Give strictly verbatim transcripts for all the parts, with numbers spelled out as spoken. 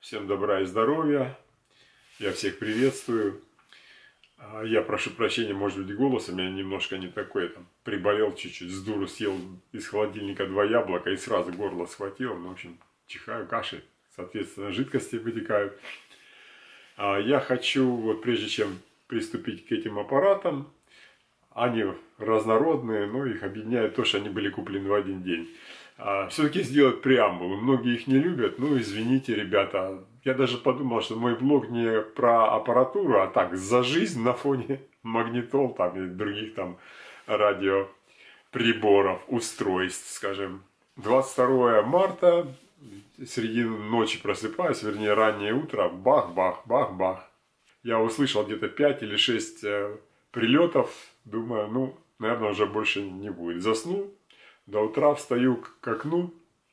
Всем добра и здоровья. Я всех приветствую. Я прошу прощения, может быть, голос у меня немножко не такой. Там, приболел чуть-чуть, с дуру съел из холодильника два яблока и сразу горло схватило. Ну, в общем, чихаю, кашель. Соответственно, жидкости вытекают. Я хочу, вот прежде чем приступить к этим аппаратам, они разнородные, но их объединяет то, что они были куплены в один день. Все-таки сделать преамбулу. Многие их не любят. Ну, извините, ребята. Я даже подумал, что мой блог не про аппаратуру, а так, за жизнь на фоне магнитол там, и других там радиоприборов, устройств, скажем. двадцать второе марта, среди ночи просыпаюсь, вернее, раннее утро, бах-бах-бах-бах. Я услышал где-то пять или шесть прилетов. Думаю, ну, наверное, уже больше не будет. Заснул. До утра встаю к окну,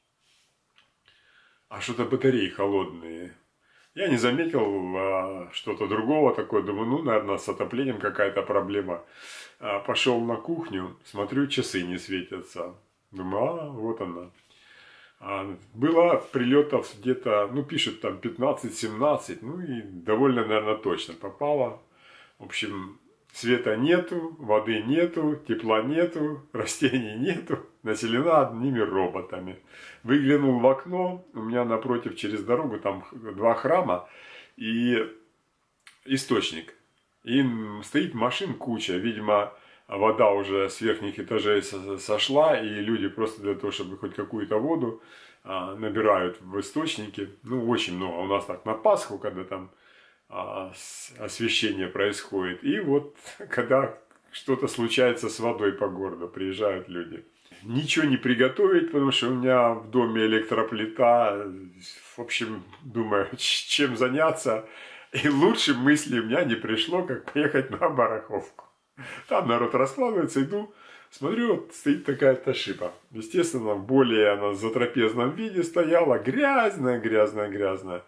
а что-то батареи холодные. Я не заметил а, что-то другого такое. Думаю, ну, наверное, с отоплением какая-то проблема. А, пошел на кухню, смотрю, часы не светятся. Думаю, а, вот она. А, было прилетов где-то, ну, пишут там пятнадцать-семнадцать. Ну, и довольно, наверное, точно попало. В общем, света нету, воды нету, тепла нету, растений нету. Населена одними роботами. Выглянул в окно, у меня напротив через дорогу там два храма и источник. И стоит машин куча. Видимо, вода уже с верхних этажей сошла, и люди просто для того, чтобы хоть какую-то воду набирают в источнике. Ну, очень много. У нас так на Пасху, когда там освещение происходит. И вот, когда что-то случается с водой по городу, приезжают люди. Ничего не приготовить, потому что у меня в доме электроплита. В общем, думаю, чем заняться. И лучше мысли у меня не пришло, как поехать на бараховку. Там народ раскладывается, иду, смотрю, вот стоит такая Toshiba. Естественно, более она в затрапезном виде стояла, грязная, грязная, грязная.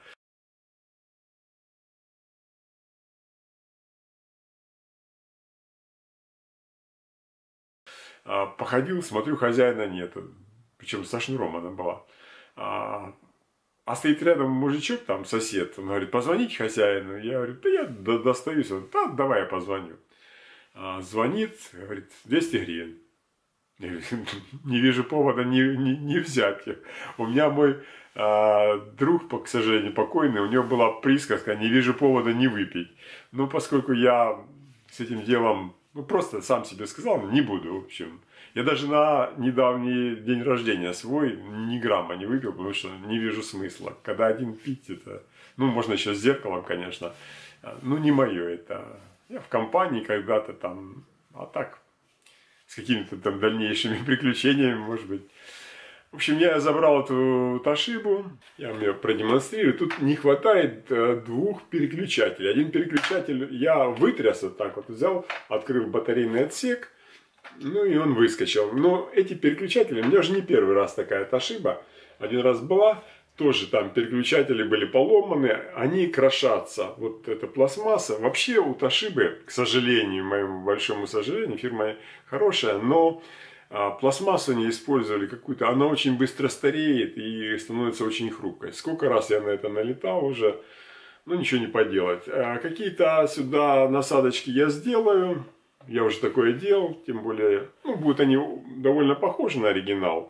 Походил, смотрю, хозяина нету. Причем со шнуром она была. А, а стоит рядом мужичок, там сосед. Он говорит, позвоните хозяину. Я говорю, да я достаюсь. Он, да, давай я позвоню. А, звонит, говорит, двести гривен. Я говорю, не вижу повода не, не, не взять их. У меня мой а, друг, к сожалению, покойный, у него была присказка, не вижу повода не выпить. Но поскольку я с этим делом... Ну, просто сам себе сказал, не буду, в общем. Я даже на недавний день рождения свой ни грамма не выпил, потому что не вижу смысла. Когда один пить, это... Ну, можно еще с зеркалом, конечно. Ну, не мое это. Я в компании когда-то там... А так, с какими-то там дальнейшими приключениями, может быть. В общем, я забрал эту Toshiba, я вам ее продемонстрирую. Тут не хватает двух переключателей. Один переключатель я вытряс вот так вот, взял, открыл батарейный отсек, ну и он выскочил. Но эти переключатели, у меня же не первый раз такая Toshiba. Один раз была, тоже там переключатели были поломаны, они крошатся. Вот эта пластмасса. Вообще у Toshiba, к сожалению, моему большому сожалению, фирма хорошая, но... пластмассу не использовали какую-то, она очень быстро стареет и становится очень хрупкой. Сколько раз я на это налетал уже, ну ничего не поделать. А какие-то сюда насадочки я сделаю, я уже такое делал, тем более, ну будут они довольно похожи на оригинал.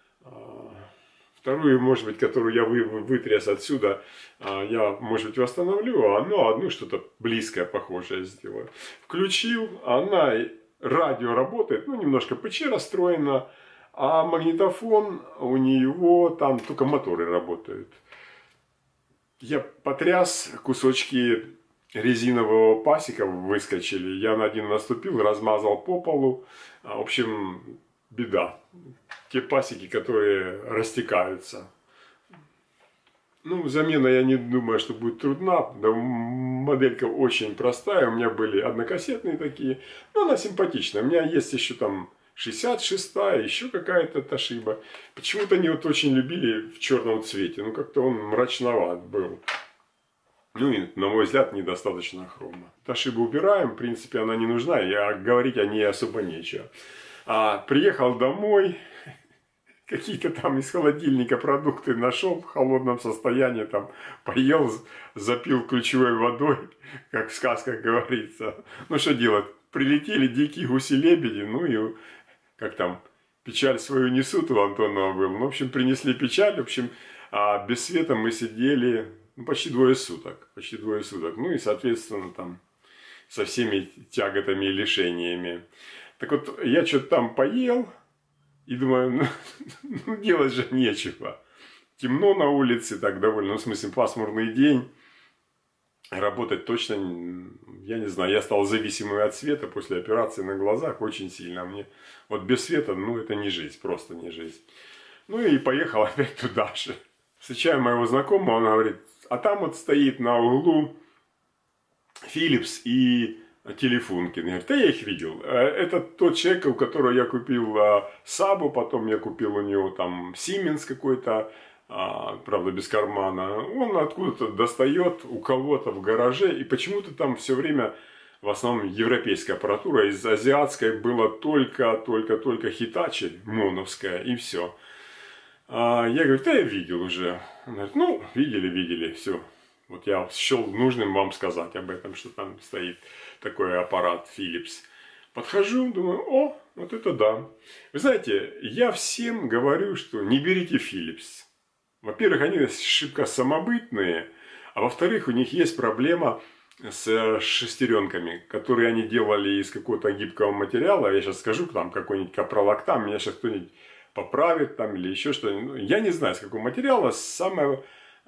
Вторую, может быть, которую я вы, вытряс отсюда, я, может быть, восстановлю, а ну, одну что-то близкое, похожее сделаю. Включил, она... Радио работает, ну, немножко ПЧ расстроено, а магнитофон у него, там только моторы работают. Я потряс, кусочки резинового пасека выскочили, я на один наступил, размазал по полу. В общем, беда. Те пасеки, которые растекаются. Ну, замена, я не думаю, что будет трудна. Да, моделька очень простая. У меня были однокассетные такие. Но она симпатичная. У меня есть еще там шестьдесят шестая, еще какая-то Toshiba. Почему-то они вот очень любили в черном цвете. Ну, как-то он мрачноват был. Ну, и, на мой взгляд, недостаточно хрома. Toshiba убираем. В принципе, она не нужна. Я говорить о ней особо нечего. А, приехал домой. какие-то там из холодильника продукты нашел в холодном состоянии, там поел, запил ключевой водой, как в сказках говорится. Ну что делать? Прилетели дикие гуси-лебеди, ну и как там, печаль свою несут у Антонова был. Ну, в общем, принесли печаль, в общем, а без света мы сидели ну, почти двое суток, почти двое суток. Ну и, соответственно, там со всеми тяготами и лишениями. Так вот, я что-то там поел и думаю, ну, ну делать же нечего. Темно на улице, так довольно, ну, в смысле, пасмурный день. Работать точно, я не знаю, я стал зависимым от света после операции на глазах очень сильно. Мне вот без света, ну, это не жизнь, просто не жизнь. Ну и поехал опять туда же. Встречаю моего знакомого, он говорит, а там вот стоит на углу Philips и Телефункин. Я говорю, да я их видел. Это тот человек, у которого я купил Сабу, потом я купил у него там Siemens какой-то, правда без кармана. Он откуда-то достает у кого-то в гараже, и почему-то там все время в основном европейская аппаратура, из азиатской было только, только, только Hitachi, моновская, и все. Я говорю, да я видел уже. Он говорит, ну, видели, видели, все. Вот я счел нужным вам сказать об этом, что там стоит такой аппарат Philips. Подхожу, думаю, о, вот это да. Вы знаете, я всем говорю, что не берите Philips. Во-первых, они шибко самобытные, а во-вторых, у них есть проблема с шестеренками, которые они делали из какого-то гибкого материала. Я сейчас скажу, там какой-нибудь капролактан, меня сейчас кто-нибудь поправит там или еще что-нибудь. Я не знаю, с какого материала. Самое...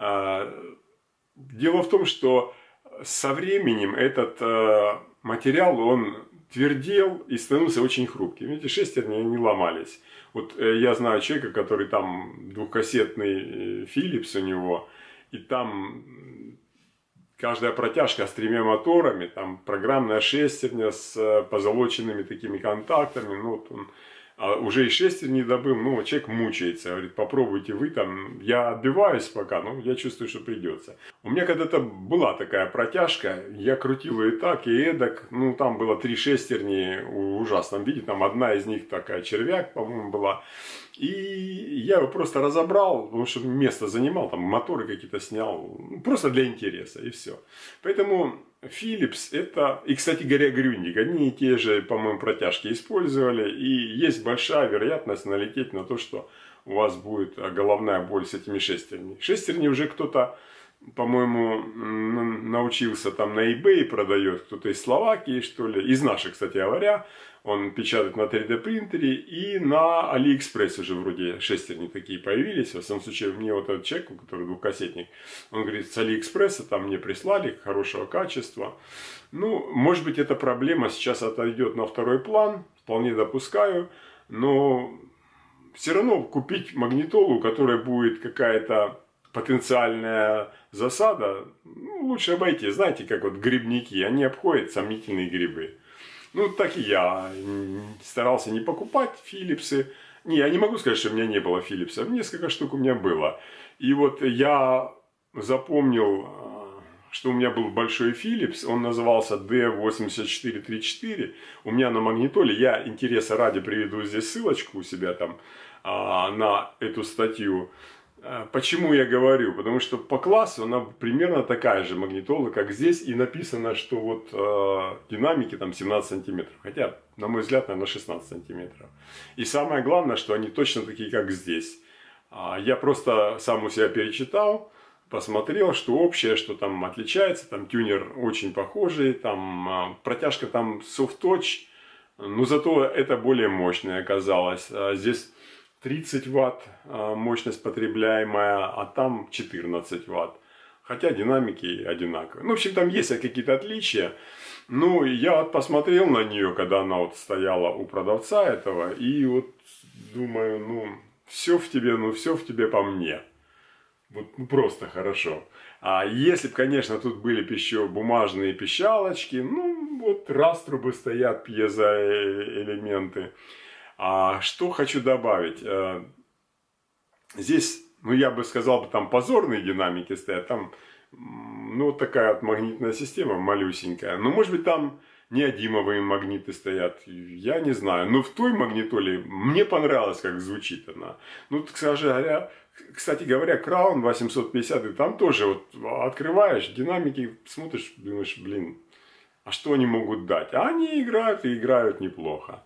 Дело в том, что со временем этот материал, он твердел и становился очень хрупким. Эти шестерни не ломались. Вот я знаю человека, который там двухкассетный Philips у него, и там каждая протяжка с тремя моторами, там программная шестерня с позолоченными такими контактами, ну вот он а уже и шестерни добыл, ну человек мучается, говорит, попробуйте вы там, я отбиваюсь пока, но я чувствую, что придется. У меня когда-то была такая протяжка, я крутил ее и так, и эдак, ну там было три шестерни в ужасном виде, там одна из них такая червяк, по-моему, была. И я его просто разобрал, потому что место занимал, там моторы какие-то снял, просто для интереса, и все. Поэтому Philips это, и, кстати говоря, Грюндик, одни и те же, по-моему, протяжки использовали, и есть большая вероятность налететь на то, что у вас будет головная боль с этими шестернями. Шестерни уже кто-то, по-моему, научился там на eBay продает, кто-то из Словакии, что ли, из наших, кстати говоря. Он печатает на три дэ принтере, и на AliExpress уже вроде шестерни такие появились. В самом случае, мне вот этот человек, который двухкассетник, он говорит, с AliExpress там мне прислали хорошего качества. Ну, может быть, эта проблема сейчас отойдет на второй план, вполне допускаю, но все равно купить магнитолу, у которой будет какая-то потенциальная засада, ну, лучше обойти. Знаете, как вот грибники, они обходят сомнительные грибы. Ну, так и я старался не покупать Philips'ы. Не, я не могу сказать, что у меня не было Philips'ов. Несколько штук у меня было. И вот я запомнил, что у меня был большой Philips. Он назывался ди восемьдесят четыре тридцать четыре. У меня на магнитоле, я интереса ради приведу здесь ссылочку у себя там на эту статью. Почему я говорю? Потому что по классу она примерно такая же магнитола, как здесь. И написано, что вот э, динамики там семнадцать сантиметров. Хотя, на мой взгляд, наверное, шестнадцать сантиметров. И самое главное, что они точно такие, как здесь. А, я просто сам у себя перечитал, посмотрел, что общее, что там отличается. Там тюнер очень похожий, там э, протяжка там soft-touch. Но зато это более мощное оказалось. А здесь тридцать ватт мощность потребляемая, а там четырнадцать ватт. Хотя динамики одинаковые. Ну, в общем, там есть какие-то отличия. Ну, я вот посмотрел на нее, когда она вот стояла у продавца этого. И вот думаю, ну, все в тебе, ну, все в тебе по мне. Вот ну, просто хорошо. А если бы, конечно, тут были бы еще бумажные пищалочки, ну, вот раструбы стоят, пьезоэлементы. А что хочу добавить? Здесь, ну я бы сказал, там позорные динамики стоят, там, ну такая вот магнитная система малюсенькая. Но может быть там неодимовые магниты стоят. Я не знаю. Но в той магнитоле мне понравилось, как звучит она. Ну, кстати говоря, кстати говоря, Краун восемьсот пятьдесят, и там тоже вот открываешь динамики, смотришь, думаешь, блин, а что они могут дать? А они играют и играют неплохо.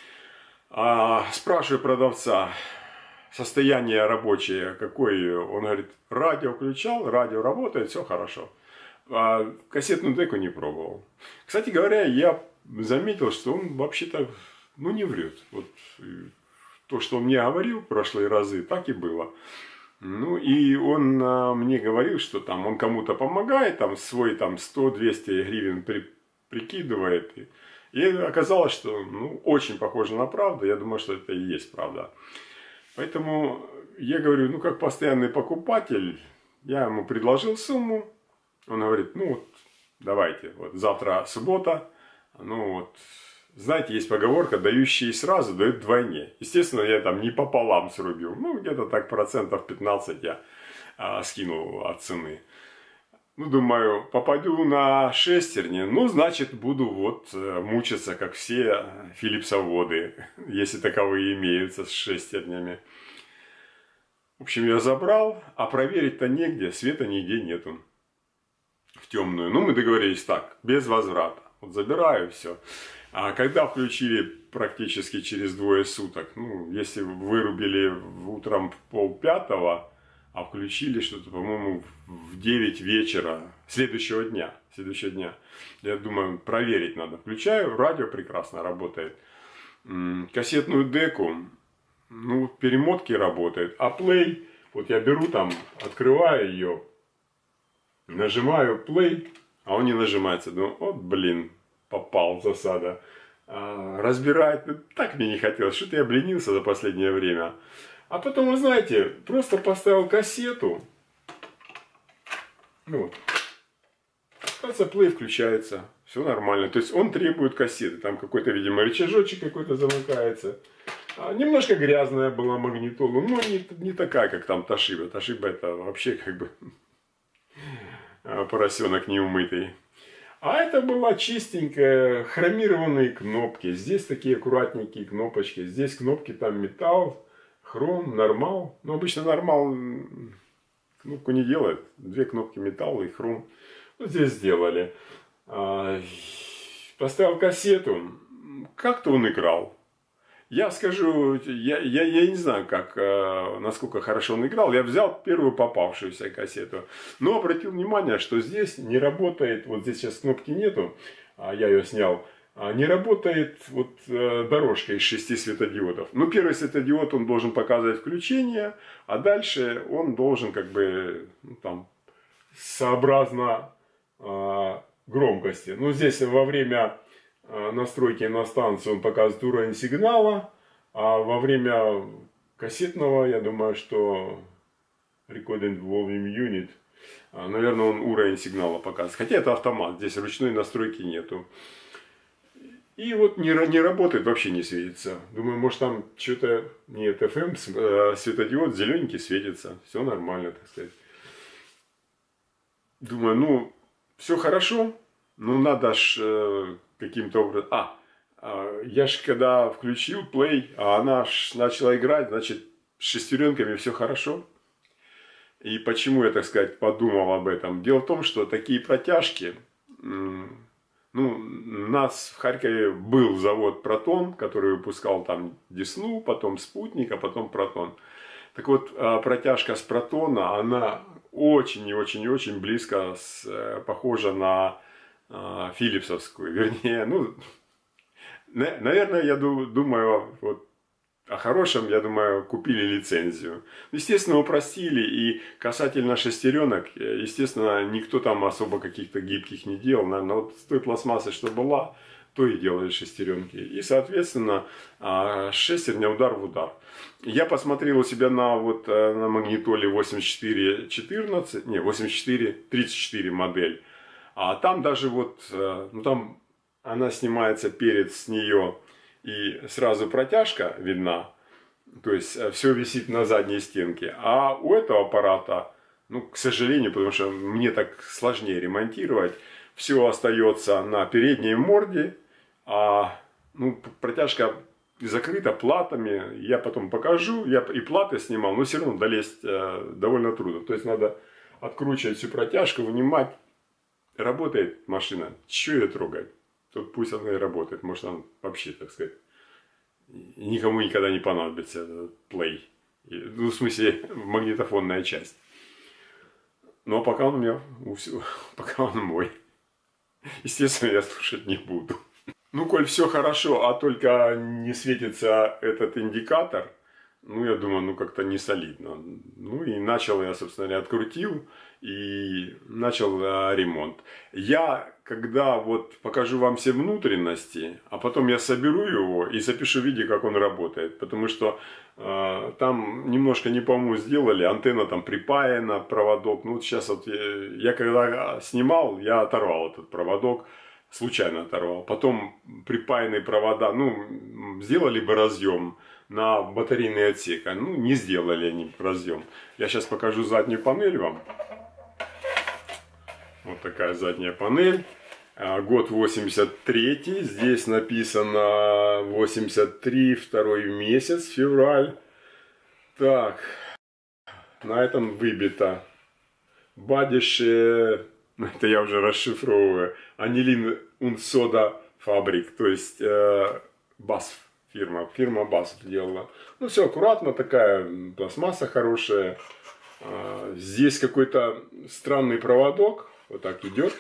А, спрашиваю продавца, состояние рабочее какое? Он говорит, радио включал, радио работает, все хорошо. А кассетную деку не пробовал. Кстати говоря, я заметил, что он вообще-то, ну, не врет. Вот то, что он мне говорил в прошлые разы, так и было. Ну, и он а, мне говорил, что там он кому-то помогает, там свой там сто-двести гривен при, прикидывает. И, и оказалось, что, ну, очень похоже на правду. Я думаю, что это и есть правда. Поэтому я говорю, ну, как постоянный покупатель, я ему предложил сумму. Он говорит, ну, вот, давайте, вот завтра суббота, ну, вот, знаете, есть поговорка, дающие сразу дают вдвойне. Естественно, я там не пополам срубил, ну, где-то так процентов пятнадцать я а, скинул от цены. Ну, думаю, попаду на шестерни, ну, значит, буду вот мучиться, как все филипсоводы, если таковые имеются с шестернями. В общем, я забрал, а проверить-то негде, света нигде нету. В темную. Ну, мы договорились так, без возврата. Вот забираю все. А когда включили практически через двое суток, ну, если вырубили утром в полпятого, а включили что-то, по-моему, в девять вечера следующего дня. Следующего дня. Я думаю, проверить надо. Включаю, радио прекрасно работает. Кассетную деку, ну, перемотки работает. А плей, вот я беру там, открываю ее, нажимаю play, а он не нажимается. Думаю, вот, блин, попал в засада. А, разбирать, ну, так мне не хотелось. Что-то я обленился за последнее время. А потом, вы знаете, просто поставил кассету. Ну вот. Кажется, play включается. Все нормально. То есть он требует кассеты. Там какой-то, видимо, рычажочек какой-то замыкается. А, немножко грязная была магнитола. Но не, не такая, как там Toshiba. Toshiba это вообще как бы... поросенок неумытый. А это была чистенькая, хромированные кнопки. Здесь такие аккуратненькие кнопочки. Здесь кнопки, там металл, хром, нормал. Но обычно нормал кнопку не делает. Две кнопки металла и хром. Вот здесь сделали. Поставил кассету. Как-то он играл. Я скажу, я, я, я не знаю, как, насколько хорошо он играл. Я взял первую попавшуюся кассету. Но обратил внимание, что здесь не работает, вот здесь сейчас кнопки нету, а я ее снял, не работает вот дорожка из шести светодиодов. Ну, первый светодиод, он должен показывать включение, а дальше он должен как бы, ну, там, сообразно э, громкости. Ну, здесь во время... настройки на станцию он показывает уровень сигнала, а во время кассетного, я думаю, что Recording Volume Unit, наверное, он уровень сигнала показывает. Хотя это автомат, здесь ручной настройки нету. И вот не, не работает, вообще не светится. Думаю, может там что-то... Нет, эф эм, светодиод зелененький светится. Все нормально, так сказать. Думаю, ну, все хорошо, но надо ж... каким-то образом... А, я ж когда включил play, а она ж начала играть, значит, с шестеренками все хорошо. И почему я, так сказать, подумал об этом? Дело в том, что такие протяжки... Ну, у нас в Харькове был завод Протон, который выпускал там Десну, потом Спутник, а потом Протон. Так вот, протяжка с Протона, она очень и очень и очень близко с, похожа на... филипсовскую, вернее, ну, наверное, я думаю, вот, о хорошем, я думаю, купили лицензию. Естественно, упростили, и касательно шестеренок, естественно, никто там особо каких-то гибких не делал, наверное, вот с той пластмассы, что была, то и делали шестеренки. И, соответственно, шестерня удар в удар. Я посмотрел у себя на, вот, на магнитоле восемьдесят четыре четырнадцать, не, восемьдесят четыре тридцать четыре модель. А там даже вот, ну там она снимается перед с нее и сразу протяжка видна. То есть все висит на задней стенке. А у этого аппарата, ну, к сожалению, потому что мне так сложнее ремонтировать, все остается на передней морде, а ну, протяжка закрыта платами. Я потом покажу, я и платы снимал, но все равно долезть э, довольно трудно. То есть надо откручивать всю протяжку, вынимать. Работает машина, чего ее трогать? Тут пусть она и работает, может она вообще, так сказать, никому никогда не понадобится этот плей. Ну, в смысле, магнитофонная часть. Но пока он у меня, пока он мой. Естественно, я слушать не буду. Ну, коль все хорошо, а только не светится этот индикатор, ну, я думаю, ну, как-то не солидно. Ну, и начал я, собственно говоря, открутил и начал а, ремонт. Я, когда вот покажу вам все внутренности, а потом я соберу его и запишу видео, как он работает. Потому что э, там немножко не по-моему сделали, антенна там припаяна, проводок. Ну, вот сейчас вот я, я когда снимал, я оторвал этот проводок. Случайно оторвал. Потом припаянные провода, ну, сделали бы разъем на батарейный отсек. Ну, не сделали они разъем. Я сейчас покажу заднюю панель вам. Вот такая задняя панель. Год восемьдесят третий. Здесь написано восемьдесят три, второй месяц, февраль. Так. На этом выбито. Бадиши. Это я уже расшифровываю. Анилин Унсода Фабрик. То есть э, Бас фирма. Фирма Бас делала. Ну все аккуратно. Такая пластмасса хорошая. А, здесь какой-то странный проводок. Вот так идет.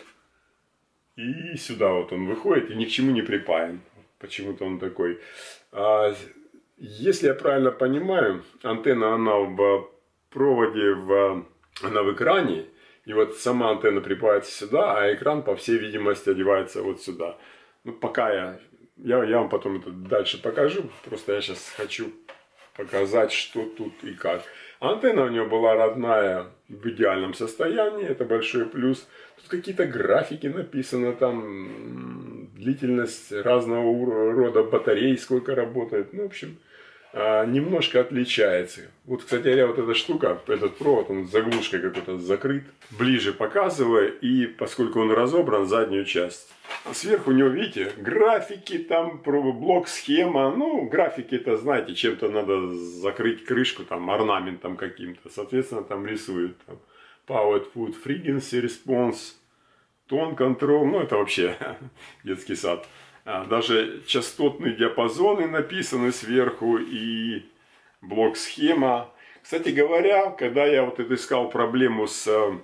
И сюда вот он выходит. И ни к чему не припаян. Почему-то он такой. А, если я правильно понимаю, антенна она в проводе, в, она в экране. И вот сама антенна припаяется сюда, а экран, по всей видимости, одевается вот сюда. Ну, пока я, я, я вам потом это дальше покажу. Просто я сейчас хочу показать, что тут и как. Антенна у нее была родная, в идеальном состоянии. Это большой плюс. Тут какие-то графики написаны, там длительность разного рода батарей, сколько работает. Ну, в общем, немножко отличается. Вот, кстати говоря, вот эта штука, этот провод, он с заглушкой какой-то закрыт. Ближе показываю, и поскольку он разобран, заднюю часть. Сверху у него, видите, графики, там блок, схема. Ну, графики это, знаете, чем-то надо закрыть крышку, там, орнаментом каким-то. Соответственно, там рисуют. Там, Power Output Frequency Response, Tone Control. Ну, это вообще детский сад. Даже частотные диапазоны написаны сверху и блок-схема. Кстати говоря, когда я вот это искал проблему с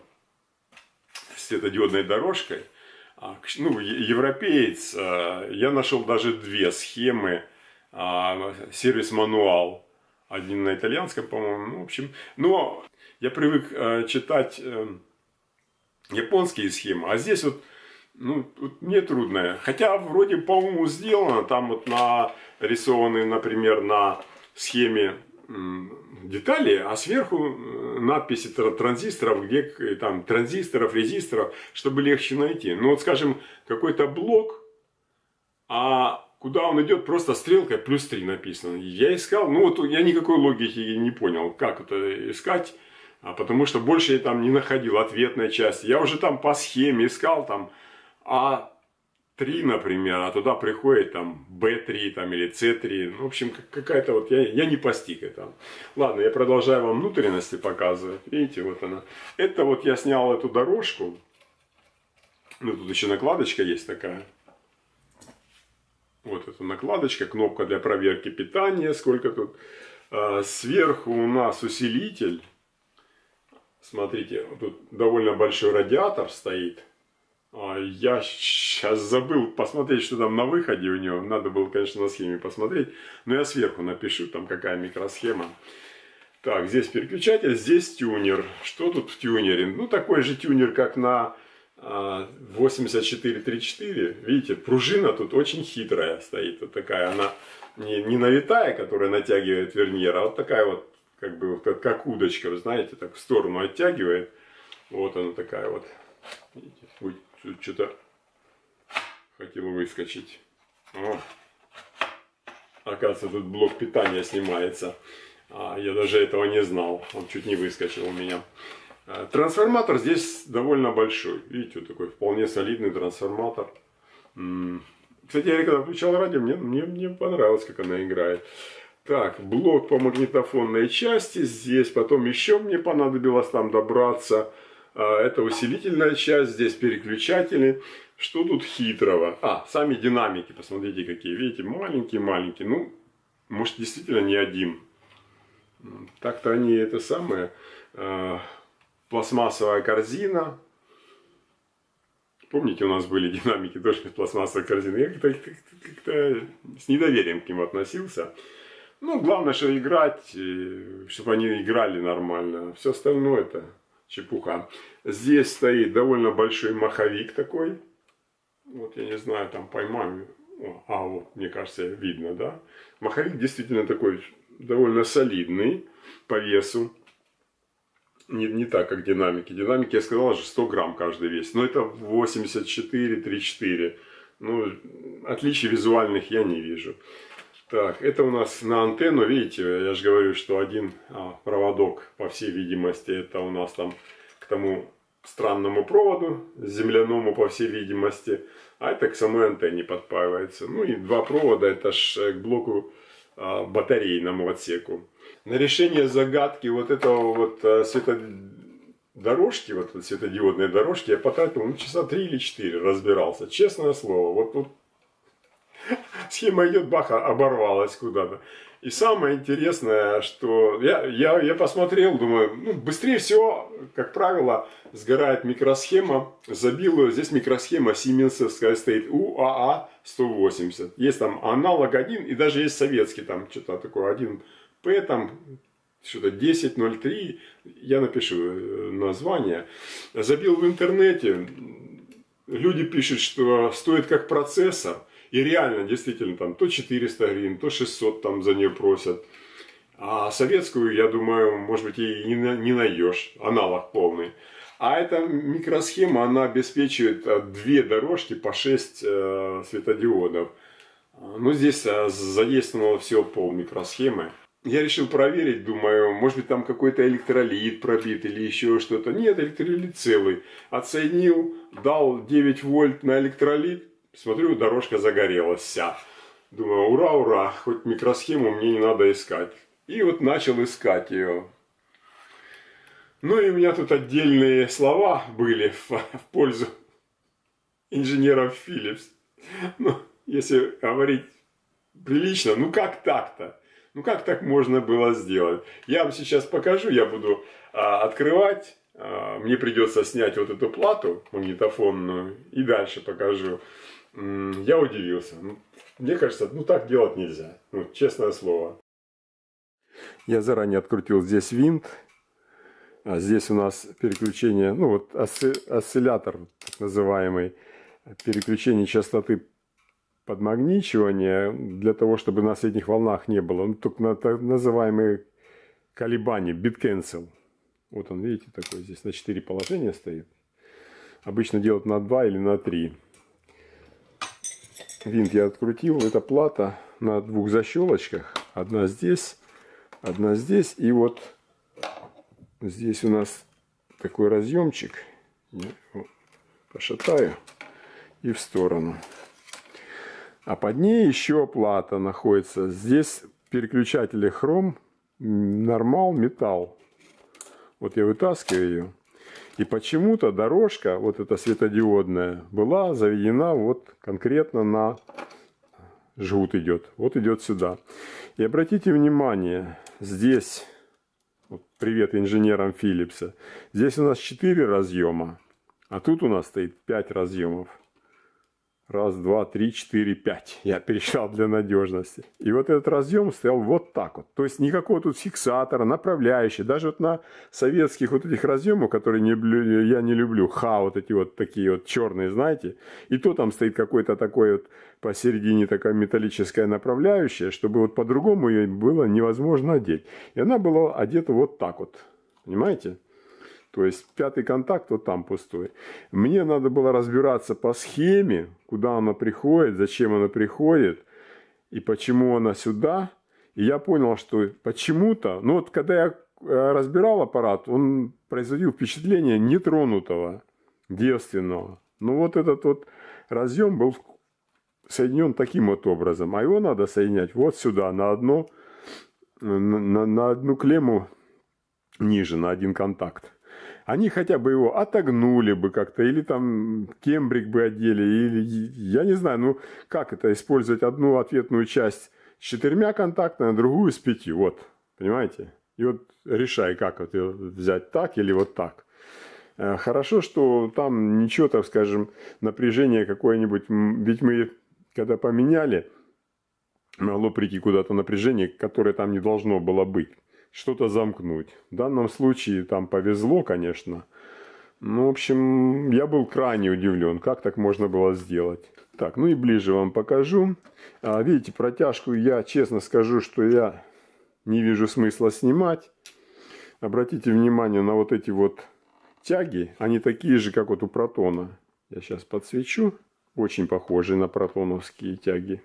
светодиодной дорожкой, ну, европеец, я нашел даже две схемы, сервис-мануал. Один на итальянском, по-моему, ну, в общем. Но я привык читать японские схемы, а здесь вот ну, мне трудно. Хотя вроде, по-моему, сделано. Там вот нарисованы, например, на схеме детали, а сверху надписи транзисторов, где там транзисторов, резисторов, чтобы легче найти. Ну вот, скажем, какой-то блок, а куда он идет, просто стрелкой плюс три написано. Я искал, ну вот я никакой логики не понял, как это искать, потому что больше я там не находил ответной части. Я уже там по схеме искал там А три, например, а туда приходит там Б три там, или С три. Ну, в общем, какая-то вот, я, я не постиг это. Ладно, я продолжаю вам внутренности показывать. Видите, вот она. Это вот я снял эту дорожку. Ну, тут еще накладочка есть такая. Вот эта накладочка, кнопка для проверки питания. Сколько тут. А, сверху у нас усилитель. Смотрите, тут довольно большой радиатор стоит. Я сейчас забыл посмотреть, что там на выходе у него. Надо было, конечно, на схеме посмотреть. Но я сверху напишу, там какая микросхема. Так, здесь переключатель, здесь тюнер. Что тут в тюнере? Ну, такой же тюнер, как на восемьдесят четыре тридцать четыре. Видите, пружина тут очень хитрая стоит. Вот такая она не, не навитая, которая натягивает верньер, а вот такая вот, как бы, как, как удочка, вы знаете, так в сторону оттягивает. Вот она такая вот. Видите, ой. Что-то хотел выскочить. О. Оказывается, тут блок питания снимается. А, я даже этого не знал. Он чуть не выскочил у меня. Трансформатор здесь довольно большой. Видите, вот такой вполне солидный трансформатор. Кстати, я когда включал радио, мне, мне, мне понравилось, как она играет. Так, блок по магнитофонной части здесь. Потом еще мне понадобилось там добраться. Это усилительная часть, здесь переключатели. Что тут хитрого? А, сами динамики, посмотрите какие. Видите, маленькие-маленькие. Ну, может, действительно не один. Так-то они это самое. Пластмассовая корзина. Помните, у нас были динамики тоже из пластмассовой корзины. Я как-то, как-то с недоверием к ним относился. Ну, главное, что играть, чтобы они играли нормально. Все остальное это чепуха. Здесь стоит довольно большой маховик такой. Вот, я не знаю, там поймаю. А, вот, мне кажется, видно, да? Маховик действительно такой довольно солидный по весу. Не, не так, как динамики. Динамики, я сказал же, сто грамм каждый вес. Но это восемьдесят четыре тридцать четыре. Ну, отличий визуальных я не вижу. Так, это у нас на антенну, видите, я же говорю, что один а, проводок, по всей видимости, это у нас там к тому странному проводу, земляному, по всей видимости, а это к самой антенне подпаивается. Ну и два провода, это ж к блоку а, батарейному отсеку. На решение загадки вот этого вот а, светодорожки, вот светодиодной дорожки, я потратил ну, часа три или четыре, разбирался, честное слово. Вот тут схема идет, баха, оборвалась куда-то. И самое интересное, что я, я, я посмотрел, думаю, ну, быстрее всего, как правило, сгорает микросхема. Забил ее, здесь микросхема сименсовская стоит у а а сто восемьдесят. Есть там аналог один, и даже есть советский, там что-то такое, один пэ, там что-то десять ноль три, я напишу название. Забил в интернете, люди пишут, что стоит как процессор. И реально, действительно, там то четыреста гривен, то шестьсот там за нее просят. А советскую, я думаю, может быть, и не, не найдешь. Аналог полный. А эта микросхема, она обеспечивает две дорожки по шесть э, светодиодов. Ну, здесь задействовано всего пол микросхемы. Я решил проверить, думаю, может быть, там какой-то электролит пробит или еще что-то. Нет, электролит целый. Отсоединил, дал девять вольт на электролит. Смотрю, дорожка загорелась вся. Думаю, ура, ура, хоть микросхему мне не надо искать. И вот начал искать ее. Ну и у меня тут отдельные слова были в, в пользу инженеров Philips. Ну, если говорить прилично, ну как так-то? Ну как так можно было сделать? Я вам сейчас покажу, я буду а, открывать. А, мне придется снять вот эту плату магнитофонную и дальше покажу. Я удивился. Мне кажется, ну так делать нельзя. Ну, честное слово. Я заранее открутил здесь винт. А здесь у нас переключение, ну вот осциллятор, так называемый, переключение частоты подмагничивания, для того, чтобы на средних волнах не было. Ну, только на так называемые колебания, бит-кэнсел. Вот он, видите, такой здесь на четыре положения стоит. Обычно делают на два или на три. Винт я открутил, это плата на двух защелочках. Одна здесь, одна здесь. И вот здесь у нас такой разъемчик. Я его пошатаю и в сторону. А под ней еще плата находится. Здесь переключатели хром, нормал, металл. Вот я вытаскиваю ее. И почему-то дорожка, вот эта светодиодная, была заведена вот конкретно на жгут идет. Вот идет сюда. И обратите внимание, здесь, вот привет инженерам Philips, здесь у нас четыре разъема, а тут у нас стоит пять разъемов. Раз, два, три, четыре, пять. Я пересчитал для надежности. И вот этот разъем стоял вот так вот. То есть никакого тут фиксатора, направляющего. Даже вот на советских вот этих разъемах, которые не, я не люблю, ха, вот эти вот такие вот черные, знаете. И то там стоит какой-то такой вот посередине такая металлическая направляющая, чтобы вот по-другому ее было невозможно одеть. И она была одета вот так вот. Понимаете? То есть пятый контакт вот там пустой. Мне надо было разбираться по схеме, куда она приходит, зачем она приходит и почему она сюда. И я понял, что почему-то, ну вот когда я разбирал аппарат, он производил впечатление нетронутого, девственного. Но вот этот вот разъем был соединен таким вот образом. А его надо соединять вот сюда, на одну, на, на одну клемму ниже, на один контакт. Они хотя бы его отогнули бы как-то, или там кембрик бы одели, или, я не знаю, ну, как это, использовать одну ответную часть с четырьмя контактами, а другую с пятью, вот, понимаете? И вот решай, как вот ее взять, так или вот так. Хорошо, что там ничего, так скажем, напряжение какое-нибудь, ведь мы, когда поменяли, могло прийти куда-то напряжение, которое там не должно было быть. Что-то замкнуть. В данном случае там повезло, конечно. Ну, в общем, я был крайне удивлен, как так можно было сделать. Так, ну и ближе вам покажу. А, видите, протяжку я, честно скажу, что я не вижу смысла снимать. Обратите внимание на вот эти вот тяги. Они такие же, как вот у протона. Я сейчас подсвечу. Очень похожие на протоновские тяги.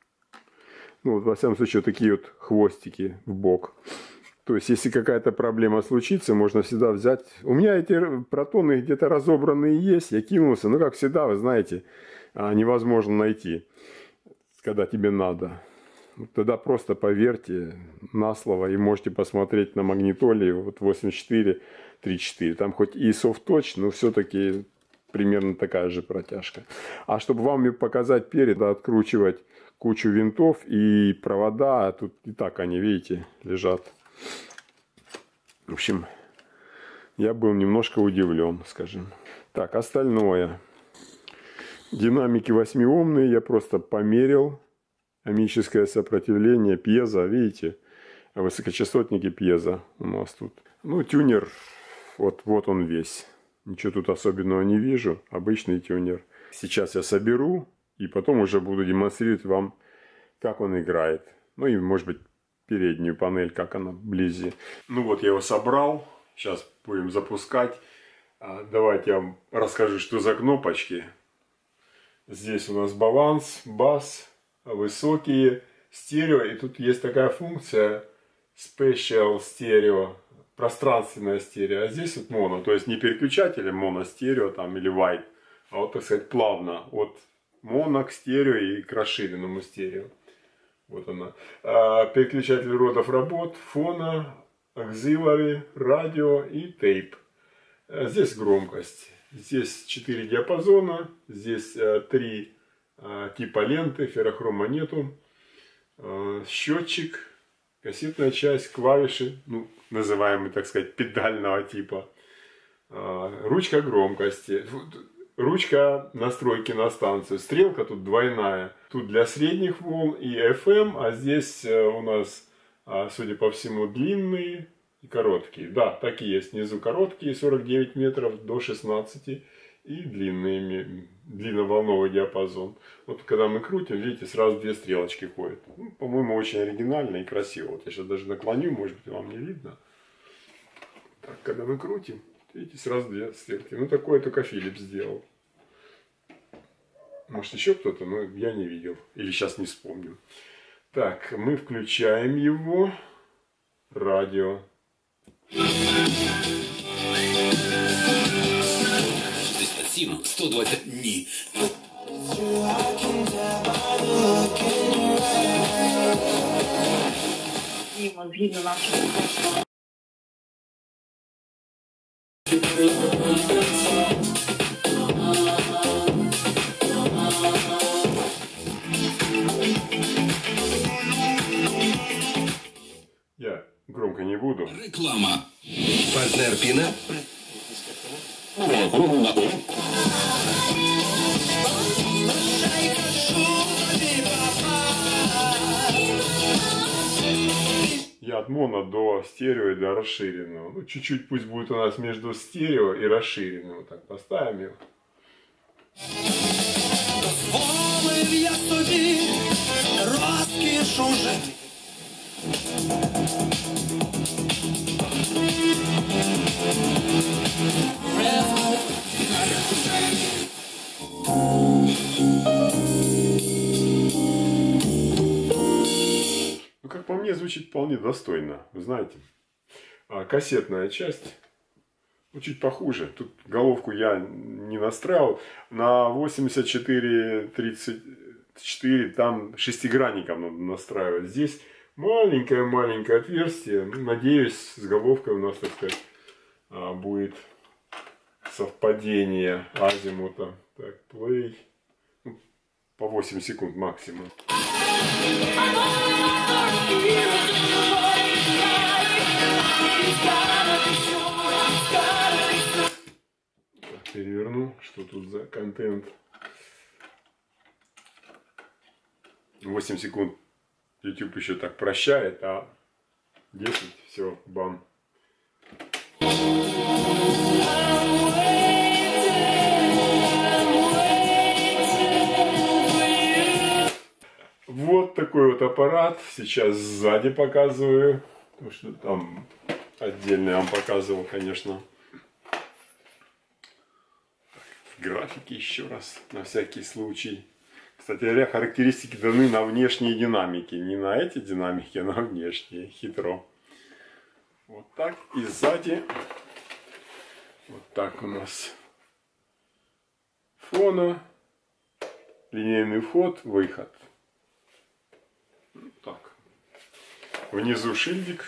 Ну, вот, во всяком случае, такие вот хвостики в бок. То есть, если какая-то проблема случится, можно всегда взять... У меня эти протоны где-то разобранные есть, я кинулся. Ну, как всегда, вы знаете, невозможно найти, когда тебе надо. Тогда просто поверьте на слово и можете посмотреть на магнитоле вот восемьдесят четыре тридцать четыре. Там хоть и софт-точ, но все-таки примерно такая же протяжка. А чтобы вам показать перед, надо откручивать кучу винтов и провода. А тут и так они, видите, лежат. В общем, я был немножко удивлен, скажем. Так, остальное. Динамики восьмиомные я просто померил. Омическое сопротивление, пьезо, видите? Высокочастотники пьезо у нас тут. Ну, тюнер, вот, вот он весь. Ничего тут особенного не вижу. Обычный тюнер. Сейчас я соберу и потом уже буду демонстрировать вам, как он играет. Ну и, может быть, переднюю панель, как она вблизи. Ну вот я его собрал. Сейчас будем запускать. Давайте я вам расскажу, что за кнопочки. Здесь у нас баланс, бас, высокие, стерео. И тут есть такая функция Special стерео, пространственное стерео. А здесь вот моно, то есть не переключатель моно стерео там или white, а вот, так сказать, плавно от моно к стерео и к расширенному стерео. Вот она. А, переключатель родов работ, фона, auxiliary, радио и тейп. А здесь громкость. Здесь четыре диапазона. Здесь а, три а, типа ленты. Феррохрома нету. А, счетчик. Кассетная часть. Клавиши. Ну, называемый, так сказать, педального типа. А, ручка громкости. Ручка настройки на станцию. Стрелка тут двойная. Тут для средних волн и эф эм, а здесь у нас, судя по всему, длинные и короткие. Да, такие есть. Внизу короткие, сорок девять метров до шестнадцати. И длинные, длинноволновый диапазон. Вот когда мы крутим, видите, сразу две стрелочки ходят. Ну, по-моему, очень оригинально и красиво. Вот я сейчас даже наклоню, может быть, вам не видно. Так, когда мы крутим, видите, сразу две стрелки. Ну, такое только Philips сделал. Может, еще кто-то, но я не видел. Или сейчас не вспомню. Так, мы включаем его. Радио. сто двадцать дней. Я громко не буду. Реклама. Партнер Пина. Я от моно до стерео и до расширенного. Ну, чуть-чуть пусть будет у нас между стерео и расширенным. Вот так поставим его. Дозволив я собі розкішу жити. Ну, как по мне, звучит вполне достойно, вы знаете. А кассетная часть, ну, чуть похуже. Тут головку я не настраивал. На восемьдесят четыре тридцать четыре там шестигранником надо настраивать. Здесь маленькое-маленькое отверстие. Ну, надеюсь, с головкой у нас, так сказать, будет совпадение азимута. Так, play. По восемь секунд максимум. Так, переверну, что тут за контент. восемь секунд YouTube еще так прощает, а десять, все, бам. Вот такой вот аппарат. Сейчас сзади показываю. Потому что там отдельно я вам показывал, конечно. Графики еще раз, на всякий случай. Кстати говоря, характеристики даны на внешние динамики. Не на эти динамики, а на внешние. Хитро. Вот так. И сзади. Вот так у нас. Фона. Линейный вход, выход. Так. Внизу шильдик.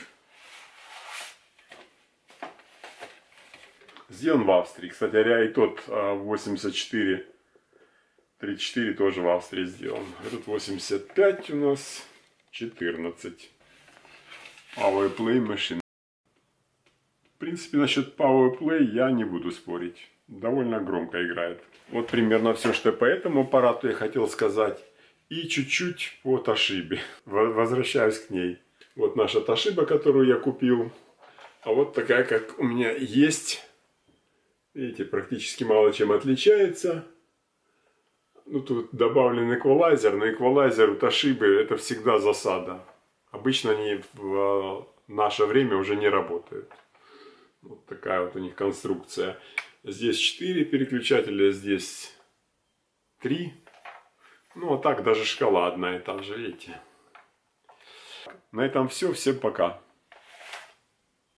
Сделан в Австрии. Кстати говоря, и тот восемьдесят четыре тридцать четыре тоже в Австрии сделан. Этот восемьдесят пять у нас четырнадцать. Power Play Machine. В принципе, насчет Power Play я не буду спорить. Довольно громко играет. Вот примерно все, что по этому аппарату я хотел сказать. И чуть-чуть по Toshiba. Возвращаюсь к ней. Вот наша Toshiba, которую я купил. А вот такая, как у меня есть. Видите, практически мало чем отличается. Ну, тут добавлен эквалайзер. Но эквалайзер у Toshiba это всегда засада. Обычно они в наше время уже не работают. Вот такая вот у них конструкция. Здесь четыре переключателя, здесь три. Ну, а так даже шкала одна и та же, видите. На этом все. Всем пока.